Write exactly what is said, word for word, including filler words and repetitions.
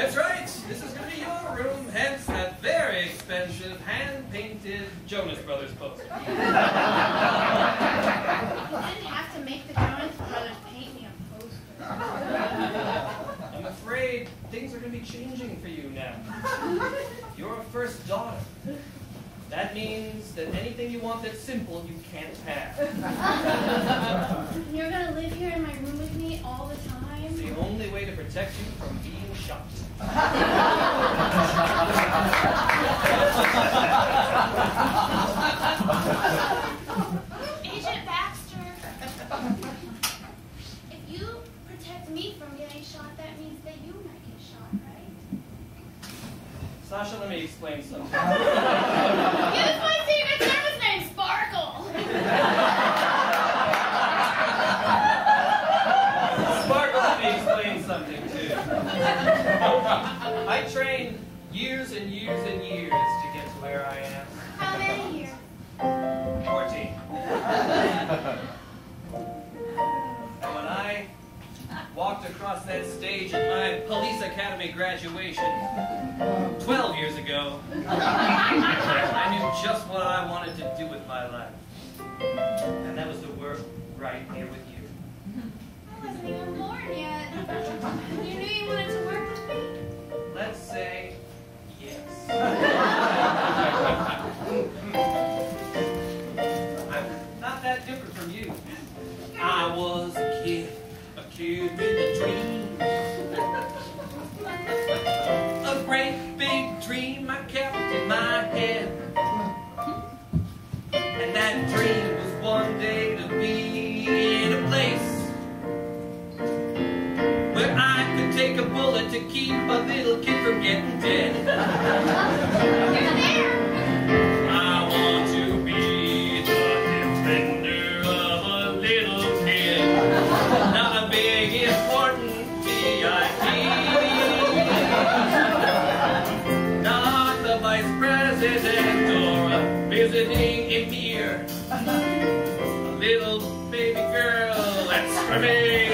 That's right. This is going to be your room, hence that very expensive hand-painted Jonas Brothers poster. You didn't have to make the Jonas Brothers paint me a poster. I'm afraid things are going to be changing for you now. You're a first daughter. That means that anything you want that's simple, you can't have. You're going to live here in my room with me all the time? It's the only way to protect you from being shot. Agent Baxter, if you protect me from getting shot, that means that you might get shot, right? Sasha, let me explain something. Use my secret service name, Sparkle! Sparkle, let me explain something, too. I trained years and years and years to get to where I am. How many years? Fourteen. And when I walked across that stage at my police academy graduation twelve years ago, I knew just what I wanted to do with my life. And that was to work right here with you. I wasn't even born yet. You knew you wanted to work with me? Let's say yes. I'm not that different from you. I was a kid, a kid with a dream. A great big dream I kept in my head. And that dream was one day to be in a place where I could take a bullet to keep a little kid from getting dead. You're there! I want to be the defender of a little kid, not a big important V I P, not the vice president or a visiting emir, a little baby girl that's screaming